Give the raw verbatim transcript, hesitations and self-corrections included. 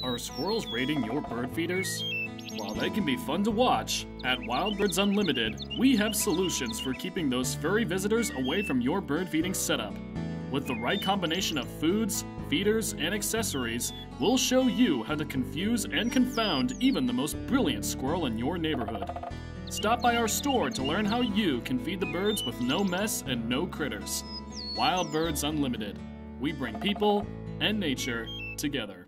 Are squirrels raiding your bird feeders? While they can be fun to watch, at Wild Birds Unlimited, we have solutions for keeping those furry visitors away from your bird feeding setup. With the right combination of foods, feeders, and accessories, we'll show you how to confuse and confound even the most brilliant squirrel in your neighborhood. Stop by our store to learn how you can feed the birds with no mess and no critters. Wild Birds Unlimited. We bring people and nature together.